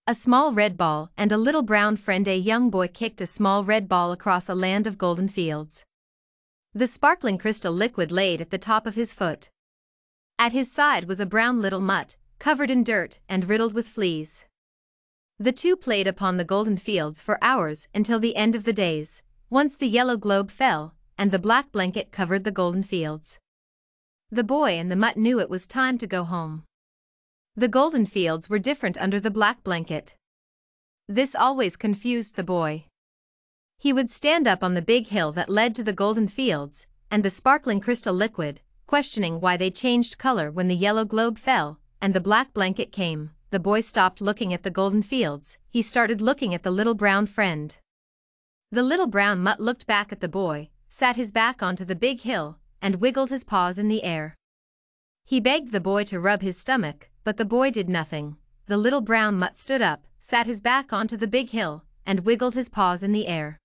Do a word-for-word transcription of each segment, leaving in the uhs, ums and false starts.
A small red ball and a little brown friend. A young boy kicked a small red ball across a land of golden fields. The sparkling crystal liquid laid at the top of his foot. At his side was a brown little mutt, covered in dirt and riddled with fleas. The two played upon the golden fields for hours until the end of the days, once the yellow globe fell, and the black blanket covered the golden fields. The boy and the mutt knew it was time to go home. The golden fields were different under the black blanket. This always confused the boy. He would stand up on the big hill that led to the golden fields and the sparkling crystal liquid, questioning why they changed color when the yellow globe fell and the black blanket came. The boy stopped looking at the golden fields. He started looking at the little brown friend. The little brown mutt looked back at the boy, sat his back onto the big hill, and wiggled his paws in the air. He begged the boy to rub his stomach, but the boy did nothing. The little brown mutt stood up, sat his back onto the big hill, and wiggled his paws in the air.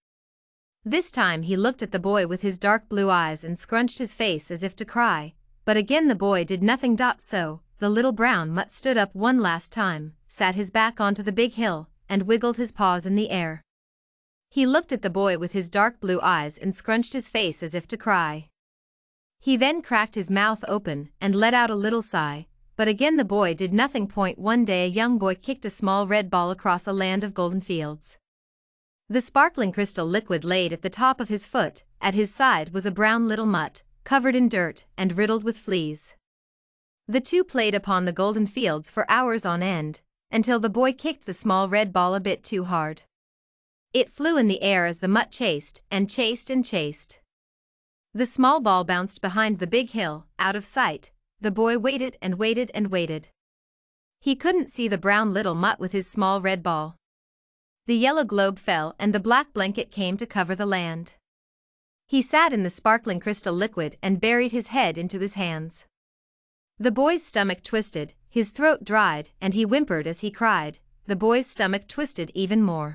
This time he looked at the boy with his dark blue eyes and scrunched his face as if to cry, but again the boy did nothing. So, the little brown mutt stood up one last time, sat his back onto the big hill, and wiggled his paws in the air. He looked at the boy with his dark blue eyes and scrunched his face as if to cry. He then cracked his mouth open and let out a little sigh, but again the boy did nothing. One day a young boy kicked a small red ball across a land of golden fields. The sparkling crystal liquid laid at the top of his foot. At his side was a brown little mutt, covered in dirt and riddled with fleas. The two played upon the golden fields for hours on end, until the boy kicked the small red ball a bit too hard. It flew in the air as the mutt chased and chased and chased. The small ball bounced behind the big hill, out of sight. The boy waited and waited and waited. He couldn't see the brown little mutt with his small red ball. The yellow globe fell and the black blanket came to cover the land. He sat in the sparkling crystal liquid and buried his head into his hands. The boy's stomach twisted, his throat dried, and he whimpered as he cried. The boy's stomach twisted even more.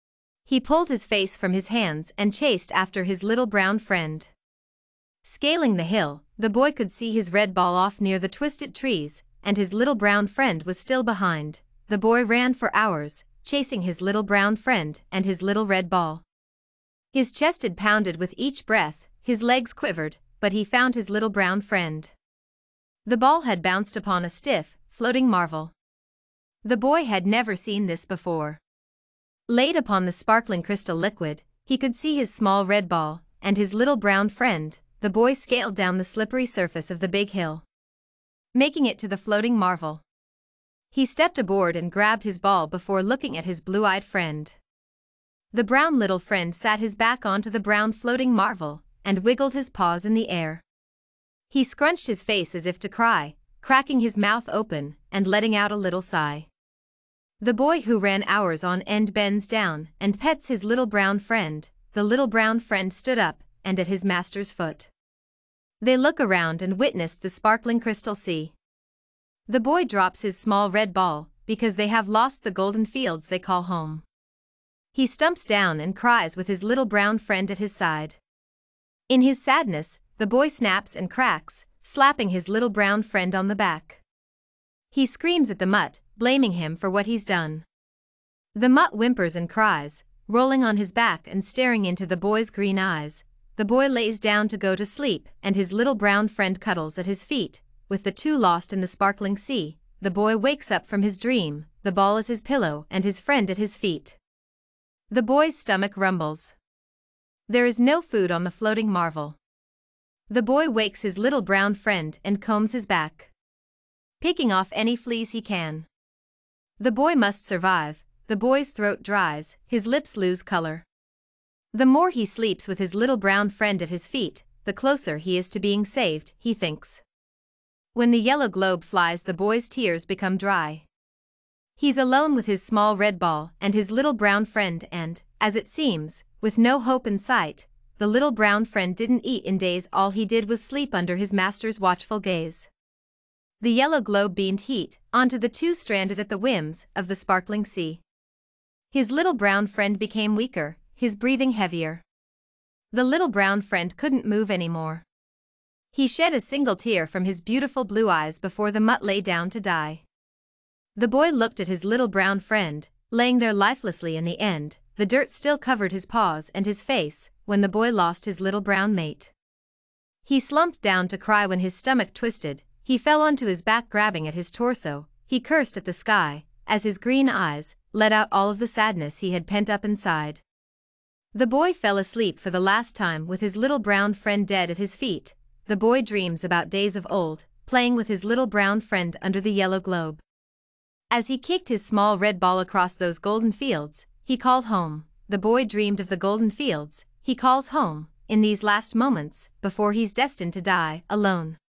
He pulled his face from his hands and chased after his little brown friend. Scaling the hill, the boy could see his red ball off near the twisted trees, and his little brown friend was still behind. The boy ran for hours, chasing his little brown friend and his little red ball. His chest had pounded with each breath, his legs quivered, but he found his little brown friend. The ball had bounced upon a stiff, floating marvel. The boy had never seen this before. Laid upon the sparkling crystal liquid, he could see his small red ball and his little brown friend. The boy scaled down the slippery surface of the big hill, making it to the floating marvel. He stepped aboard and grabbed his ball before looking at his blue-eyed friend. The brown little friend sat his back onto the brown floating marvel and wiggled his paws in the air. He scrunched his face as if to cry, cracking his mouth open and letting out a little sigh. The boy who ran hours on end bends down and pets his little brown friend. The little brown friend stood up and at his master's foot. They look around and witnessed the sparkling crystal sea. The boy drops his small red ball because they have lost the golden fields they call home. He stumps down and cries with his little brown friend at his side. In his sadness, the boy snaps and cracks, slapping his little brown friend on the back. He screams at the mutt, blaming him for what he's done. The mutt whimpers and cries, rolling on his back and staring into the boy's green eyes. The boy lays down to go to sleep and his little brown friend cuddles at his feet. With the two lost in the sparkling sea, the boy wakes up from his dream. The ball is his pillow and his friend at his feet. The boy's stomach rumbles. There is no food on the floating marvel. The boy wakes his little brown friend and combs his back, picking off any fleas he can. The boy must survive. The boy's throat dries, his lips lose color. The more he sleeps with his little brown friend at his feet, the closer he is to being saved, he thinks. When the yellow globe flies, the boy's tears become dry. He's alone with his small red ball and his little brown friend and, as it seems, with no hope in sight. The little brown friend didn't eat in days. All he did was sleep under his master's watchful gaze. The yellow globe beamed heat onto the two stranded at the whims of the sparkling sea. His little brown friend became weaker, his breathing heavier. The little brown friend couldn't move anymore. He shed a single tear from his beautiful blue eyes before the mutt lay down to die. The boy looked at his little brown friend, laying there lifelessly in the end, the dirt still covered his paws and his face, when the boy lost his little brown mate. He slumped down to cry when his stomach twisted, he fell onto his back grabbing at his torso, he cursed at the sky, as his green eyes let out all of the sadness he had pent up inside. The boy fell asleep for the last time with his little brown friend dead at his feet. The boy dreams about days of old, playing with his little brown friend under the yellow globe. As he kicked his small red ball across those golden fields, he called home. The boy dreamed of the golden fields, he calls home, in these last moments, before he's destined to die, alone.